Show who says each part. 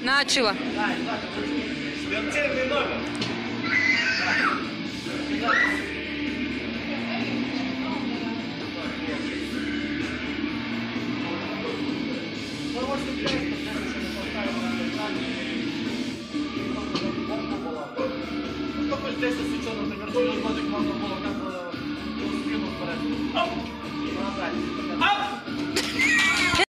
Speaker 1: Начала.
Speaker 2: Спортивный номер. Только здесь освещенный, например, годик можно было как бы спину вперед.